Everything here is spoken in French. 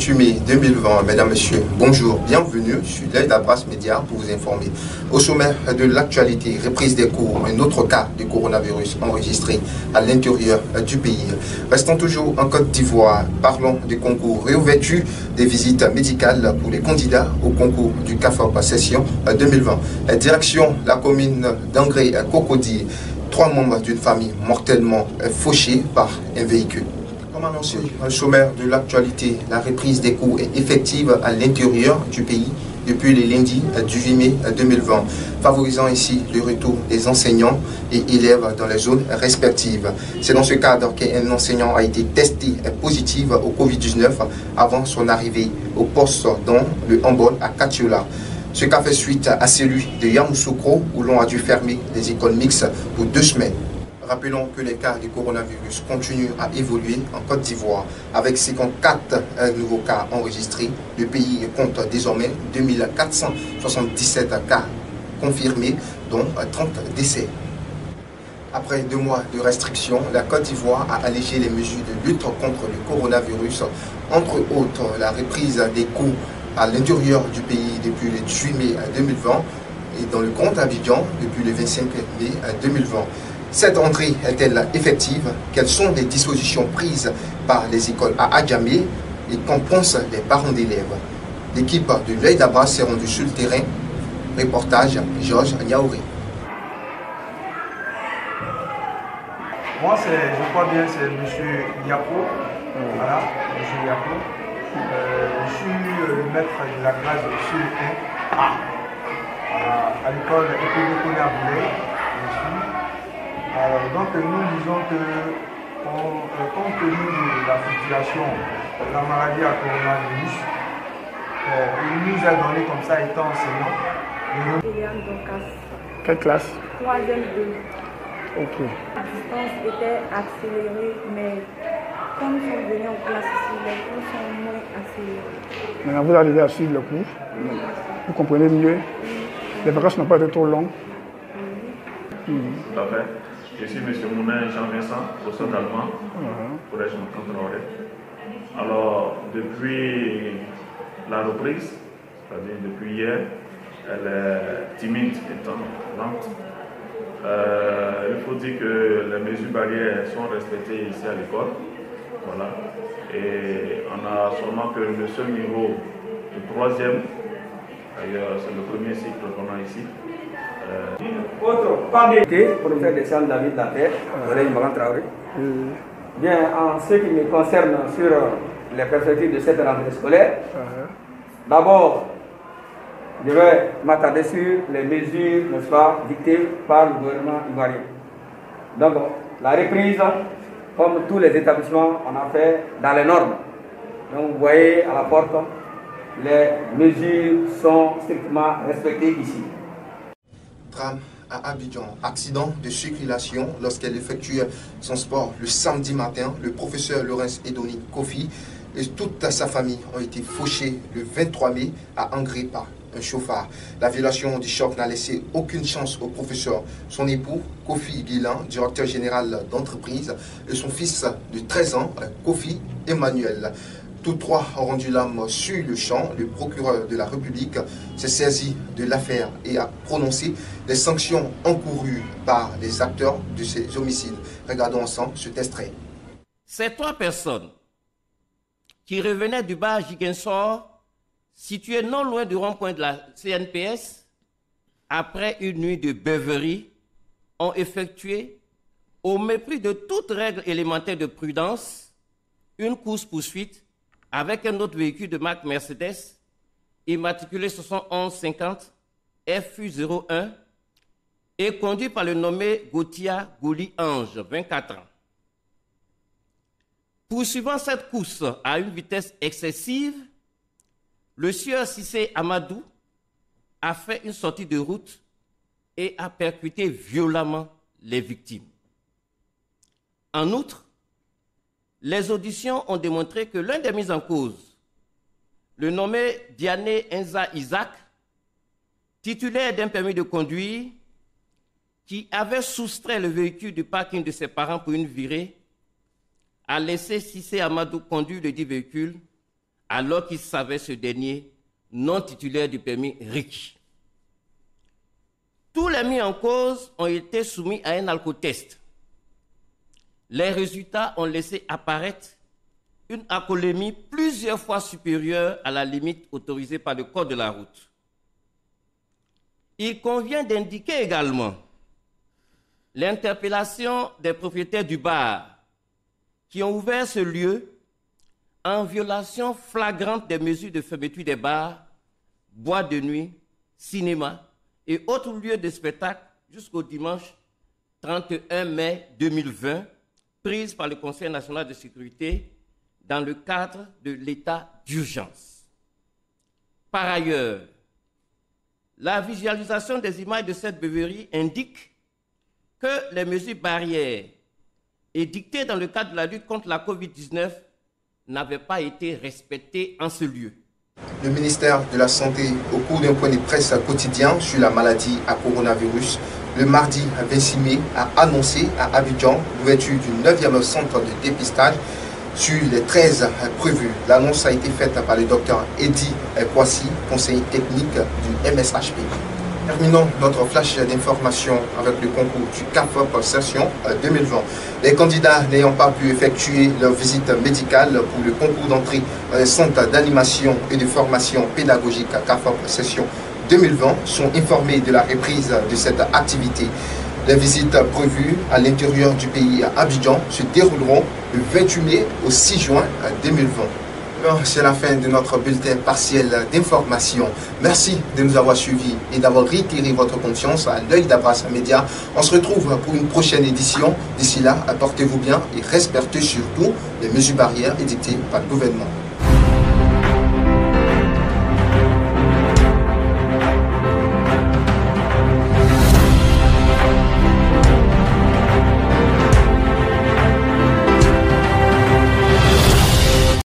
28 mai 2020, mesdames, messieurs, bonjour, bienvenue sur l'œil d'Abbas Média pour vous informer. Au sommet de l'actualité, reprise des cours, un autre cas de coronavirus enregistré à l'intérieur du pays. Restons toujours en Côte d'Ivoire, parlons des concours réouverture des visites médicales pour les candidats au concours du CAFOP session 2020. Direction la commune d'Angré-Cocody, 3 membres d'une famille mortellement fauchés par un véhicule. Comme annoncé au sommaire de l'actualité, la reprise des cours est effective à l'intérieur du pays depuis le lundi 18 mai 2020, favorisant ainsi le retour des enseignants et élèves dans les zones respectives. C'est dans ce cadre qu'un enseignant a été testé positif au Covid-19 avant son arrivée au poste dans le Hambol à Katiola. Ce cas fait suite à celui de Yamoussoukro où l'on a dû fermer les écoles mixtes pour 2 semaines. Rappelons que les cas du coronavirus continuent à évoluer en Côte d'Ivoire. Avec 54 nouveaux cas enregistrés, le pays compte désormais 2477 cas confirmés, dont 30 décès. Après 2 mois de restrictions, la Côte d'Ivoire a allégé les mesures de lutte contre le coronavirus, entre autres la reprise des cours à l'intérieur du pays depuis le 18 mai 2020 et dans le Grand Abidjan depuis le 25 mai 2020. Cette entrée est-elle effective? Quelles sont les dispositions prises par les écoles à Adjamé et qu'en pensent les parents d'élèves? L'équipe de l'œil d'Abbas s'est rendue sur le terrain. Reportage Georges Niaouré. Moi, je crois bien, c'est M. Yapo. Voilà, M. Yapo. Je suis le maître de la classe sur 1A à l'école Épidéconé à Boulay. Donc nous disons que, compte tenu de la situation de la maladie à coronavirus, il nous a donné comme ça, étant enseignant. Quelle classe? 3e 2. Ok. La distance était accélérée, mais comme nous sommes venus en classe ici, les cours sont moins accélérés. Maintenant, vous arrivez à suivre le cours. Vous comprenez mieux. Les vacances n'ont pas été trop longues. Tout à fait. Je suis M. Mounin Jean-Vincent, professeur d'allemand, collège Contrôlé. Alors, depuis la reprise, c'est-à-dire depuis hier, elle est timide étant lente. Il faut dire que les mesures barrières sont respectées ici à l'école. Voilà. Et on a seulement que le seul niveau du 3e, d'ailleurs c'est le premier cycle qu'on a ici. Autre pandémie pour faire descendre la vie de la terre, Bien, en ce qui me concerne sur les perspectives de cette rentrée scolaire, d'abord, je vais m'attarder sur les mesures, n'est-ce pas, dictées par le gouvernement ivoirien. Donc, la reprise, comme tous les établissements, on a fait dans les normes. Donc, vous voyez à la porte, les mesures sont strictement respectées ici. Drame à Abidjan, accident de circulation lorsqu'elle effectuait son sport le samedi matin. Le professeur Laurence Edoni Kofi et toute sa famille ont été fauchés le 23 mai à Angré par un chauffard. La violation du choc n'a laissé aucune chance au professeur. Son époux, Kofi Guilan, directeur général d'entreprise, et son fils de 13 ans, Kofi Emmanuel. Tous 3 ont rendu l'âme sur le champ. Le procureur de la République s'est saisi de l'affaire et a prononcé les sanctions encourues par les acteurs de ces homicides. Regardons ensemble ce extrait. Ces 3 personnes qui revenaient du bar Jiguensor, situé non loin du rond-point de la CNPS, après une nuit de beuverie, ont effectué, au mépris de toute règle élémentaire de prudence, une course-poursuite avec un autre véhicule de marque Mercedes, immatriculé 7150 FU01 et conduit par le nommé Gautia Gouli Ange, 24 ans. Poursuivant cette course à une vitesse excessive, le sieur Sissé Amadou a fait une sortie de route et a percuté violemment les victimes. En outre, les auditions ont démontré que l'un des mis en cause, le nommé Diané Enza Isaac, titulaire d'un permis de conduire, qui avait soustrait le véhicule du parking de ses parents pour une virée, a laissé Sissé Amadou conduire le dit véhicule alors qu'il savait ce dernier non titulaire du permis RIC. Tous les mis en cause ont été soumis à un alcotest. Les résultats ont laissé apparaître une alcoolémie plusieurs fois supérieure à la limite autorisée par le code de la route. Il convient d'indiquer également l'interpellation des propriétaires du bar qui ont ouvert ce lieu en violation flagrante des mesures de fermeture des bars, boîtes de nuit, cinéma et autres lieux de spectacle jusqu'au dimanche 31 mai 2020, prises par le Conseil national de sécurité dans le cadre de l'état d'urgence. Par ailleurs, la visualisation des images de cette beuverie indique que les mesures barrières édictées dans le cadre de la lutte contre la COVID-19 n'avaient pas été respectées en ce lieu. Le ministère de la Santé, au cours d'un point de presse quotidien sur la maladie à coronavirus, le mardi 26 mai, a annoncé à Abidjan l'ouverture du 9e centre de dépistage sur les 13 prévus. L'annonce a été faite par le docteur Eddy Kwasi, conseiller technique du MSHP. Terminons notre flash d'information avec le concours du CAFOP session 2020. Les candidats n'ayant pas pu effectuer leur visite médicale pour le concours d'entrée dans les centres d'animation et de formation pédagogique CAFOP session 2020 sont informés de la reprise de cette activité. Les visites prévues à l'intérieur du pays à Abidjan se dérouleront le 28 mai au 6 juin 2020. C'est la fin de notre bulletin partiel d'information. Merci de nous avoir suivis et d'avoir réitéré votre confiance à l'œil d'Abras Média. On se retrouve pour une prochaine édition. D'ici là, portez-vous bien et respectez surtout les mesures barrières édictées par le gouvernement.